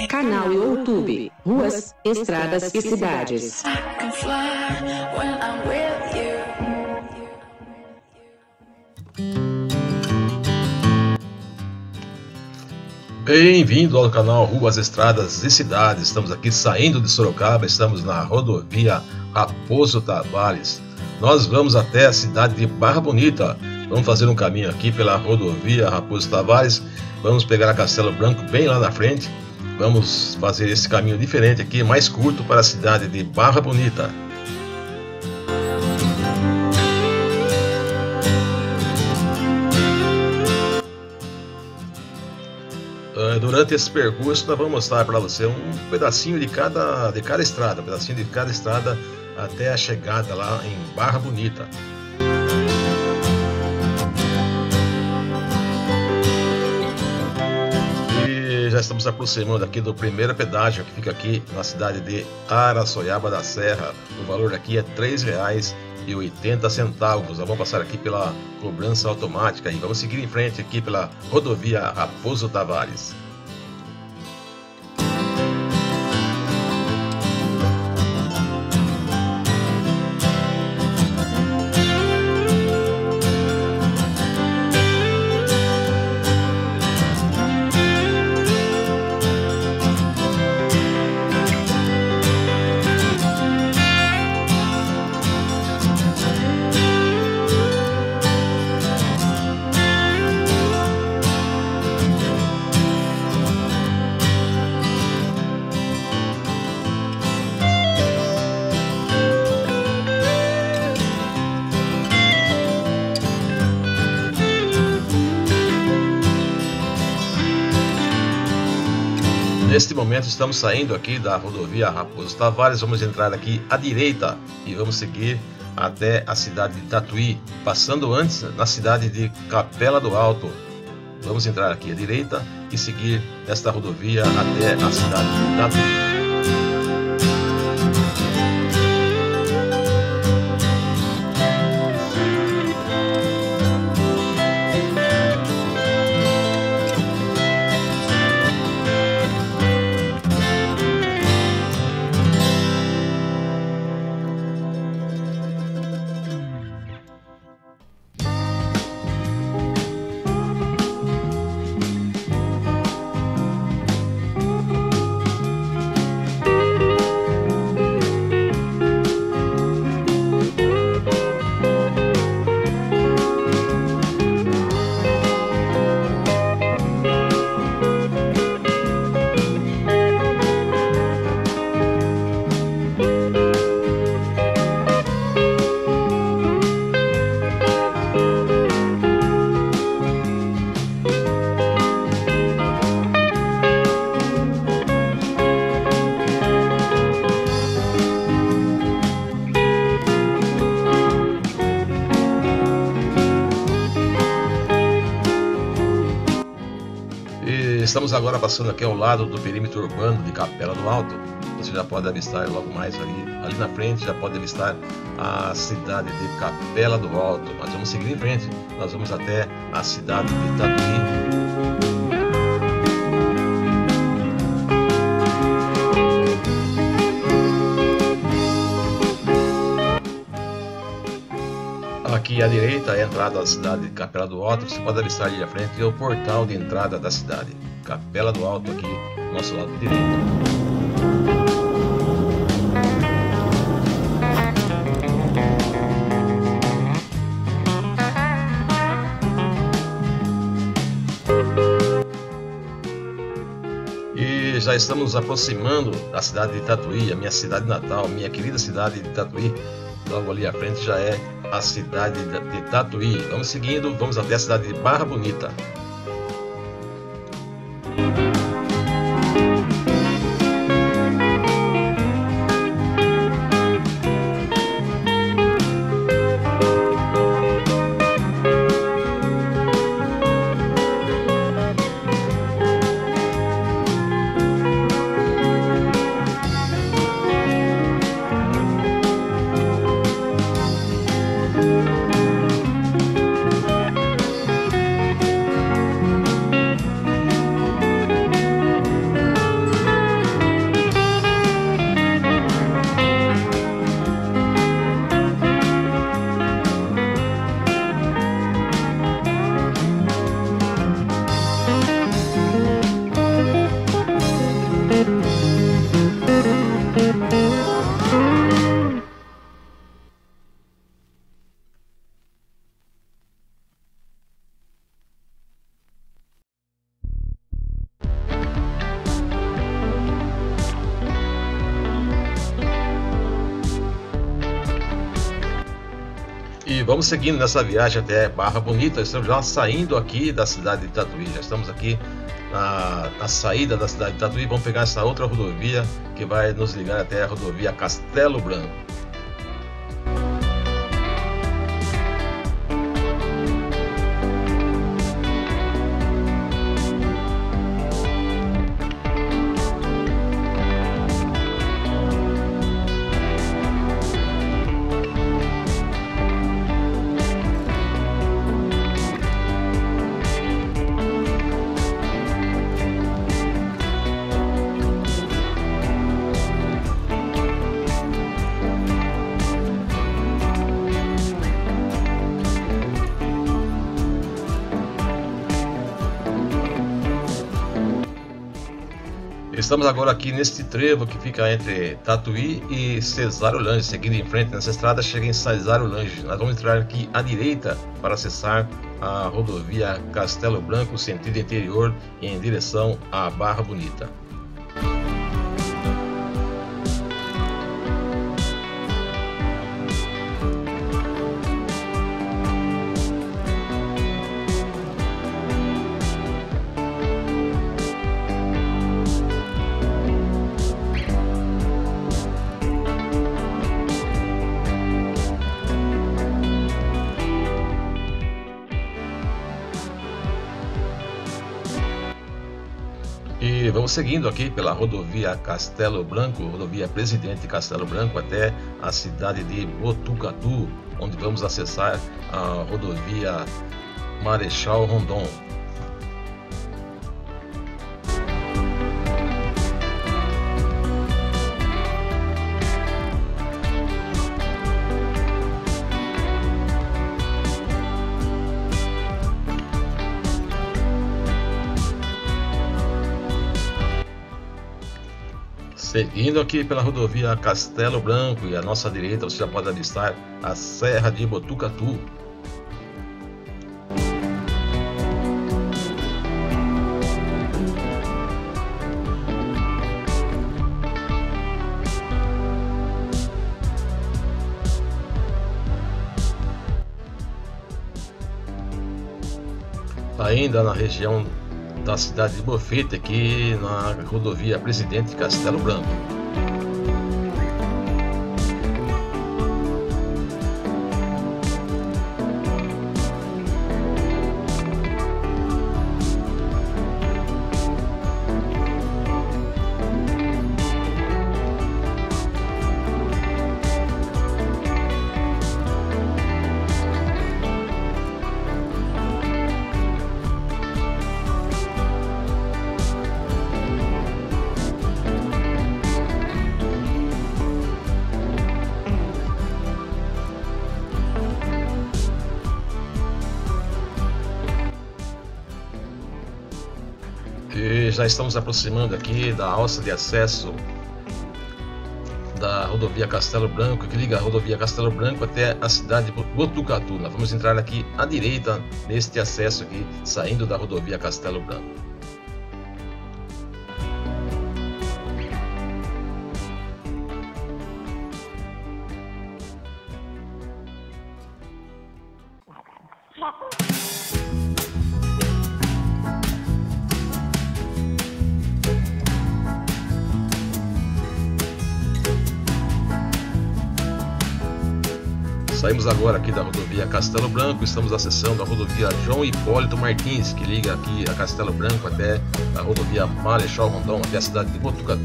Canal YouTube, Ruas, Estradas e Cidades. Bem-vindo ao canal Ruas, Estradas e Cidades. Estamos aqui saindo de Sorocaba, estamos na rodovia Raposo Tavares. Nós vamos até a cidade de Barra Bonita. Vamos fazer um caminho aqui pela rodovia Raposo Tavares. Vamos pegar a Castelo Branco bem lá na frente. Vamos fazer esse caminho diferente aqui, mais curto, para a cidade de Barra Bonita. Durante esse percurso nós vamos mostrar para você um pedacinho de cada estrada, até a chegada lá em Barra Bonita. E já estamos aproximando aqui do primeiro pedágio, que fica aqui na cidade de Araçoiaba da Serra. O valor aqui é R$ 3,80. Nós vamos passar aqui pela cobrança automática e vamos seguir em frente aqui pela rodovia Raposo Tavares. Neste momento estamos saindo aqui da rodovia Raposo Tavares, vamos entrar aqui à direita e vamos seguir até a cidade de Tatuí, passando antes na cidade de Capela do Alto. Vamos entrar aqui à direita e seguir esta rodovia até a cidade de Tatuí. Estamos agora passando aqui ao lado do perímetro urbano de Capela do Alto. Você já pode avistar logo mais ali na frente, já pode avistar a cidade de Capela do Alto. Nós vamos seguir em frente, nós vamos até a cidade de Tatuí. Aqui à direita é a entrada da cidade de Capela do Alto. Você pode avistar ali à frente o portal de entrada da cidade. Capela do Alto aqui, nosso lado direito. E já estamos nos aproximando da cidade de Tatuí, a minha cidade natal, minha querida cidade de Tatuí. Logo ali à frente já é a cidade de Tatuí. Vamos seguindo, vamos até a cidade de Barra Bonita. vamos seguindo nessa viagem até Barra Bonita. Estamos já saindo aqui da cidade de Tatuí. Já estamos aqui na saída da cidade de Tatuí. Vamos pegar essa outra rodovia que vai nos ligar até a rodovia Castelo Branco. Estamos agora aqui neste trevo que fica entre Tatuí e Cesário Lange. Seguindo em frente nessa estrada, chega em Cesário Lange. Nós vamos entrar aqui à direita para acessar a rodovia Castelo Branco, sentido interior, em direção à Barra Bonita. E vamos seguindo aqui pela rodovia Castelo Branco, rodovia Presidente Castelo Branco, até a cidade de Botucatu, onde vamos acessar a rodovia Marechal Rondon. Seguindo aqui pela rodovia Castelo Branco e à nossa direita você já pode avistar a Serra de Botucatu. Ainda na região da cidade de Bofete, aqui na rodovia Presidente Castelo Branco. E já estamos aproximando aqui da alça de acesso da rodovia Castelo Branco, que liga a rodovia Castelo Branco até a cidade de Botucatu. Nós vamos entrar aqui à direita neste acesso aqui, saindo da rodovia Castelo Branco. Saímos agora aqui da rodovia Castelo Branco, estamos acessando a rodovia João Hipólito Martins, que liga aqui a Castelo Branco até a rodovia Marechal Rondon, até a cidade de Botucatu.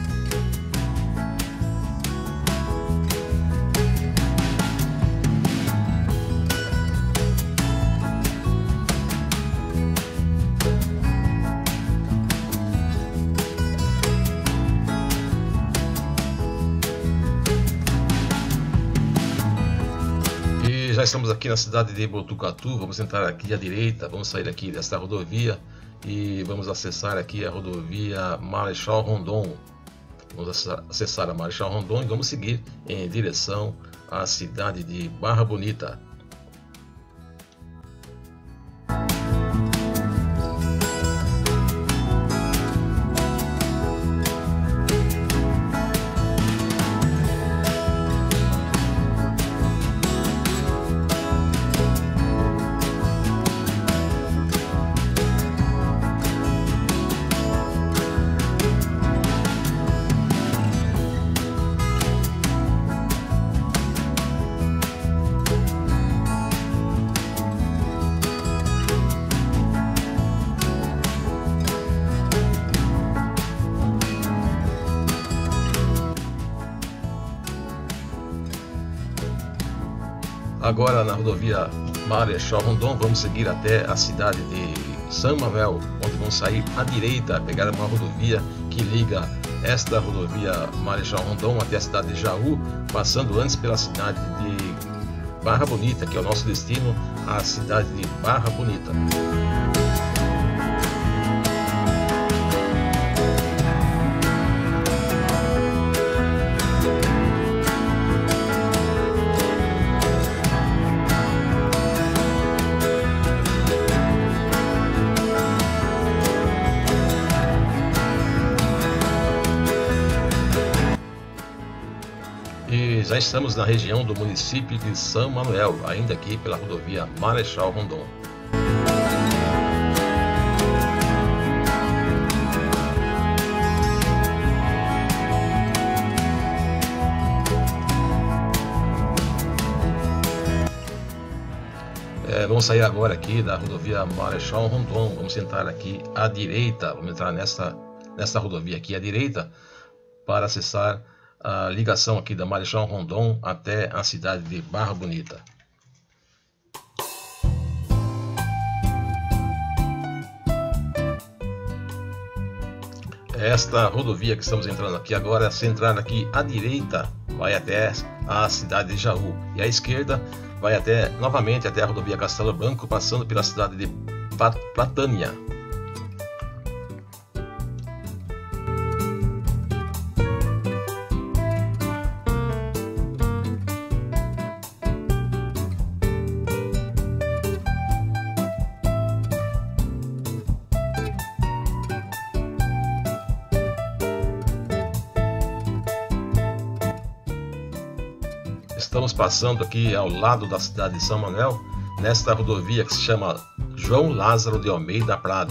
Já estamos aqui na cidade de Botucatu, vamos entrar aqui à direita, vamos sair aqui desta rodovia e vamos acessar aqui a rodovia Marechal Rondon. Vamos acessar a Marechal Rondon e vamos seguir em direção à cidade de Barra Bonita. Agora na rodovia Marechal Rondon, vamos seguir até a cidade de São Manuel, onde vamos sair à direita, pegar uma rodovia que liga esta rodovia Marechal Rondon até a cidade de Jaú, passando antes pela cidade de Barra Bonita, que é o nosso destino, a cidade de Barra Bonita. E já estamos na região do município de São Manuel, ainda aqui pela rodovia Marechal Rondon. Vamos sair agora aqui da rodovia Marechal Rondon, vamos entrar aqui à direita, vamos entrar nessa rodovia aqui à direita para acessar a ligação aqui da Marechal Rondon até a cidade de Barra Bonita. Esta rodovia que estamos entrando aqui agora, se entrar aqui à direita, vai até a cidade de Jaú, e à esquerda vai até novamente até a rodovia Castelo Branco, passando pela cidade de Platânia. Estamos passando aqui ao lado da cidade de São Manuel, nesta rodovia que se chama João Lázaro de Almeida Prado.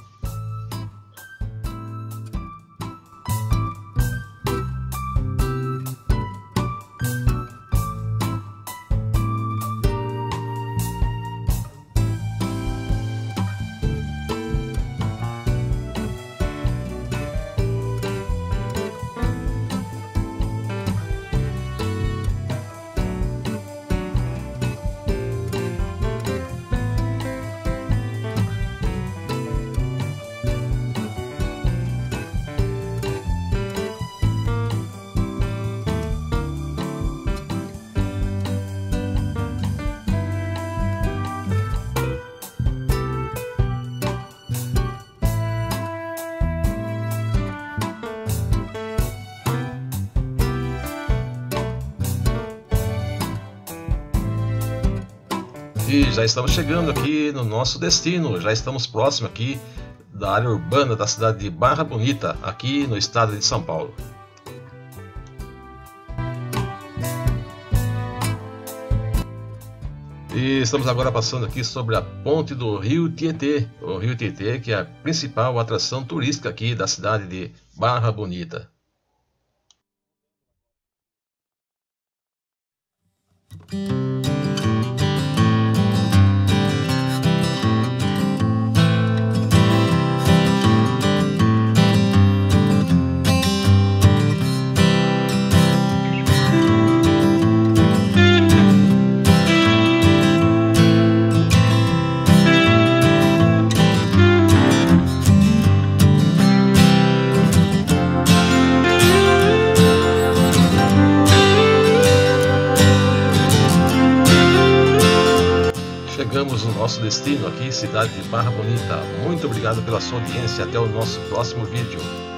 E já estamos chegando aqui no nosso destino, já estamos próximo aqui da área urbana da cidade de Barra Bonita, aqui no estado de São Paulo. E estamos agora passando aqui sobre a ponte do Rio Tietê, o Rio Tietê, que é a principal atração turística aqui da cidade de Barra Bonita. Chegamos no nosso destino aqui, cidade de Barra Bonita. Muito obrigado pela sua audiência. Até o nosso próximo vídeo.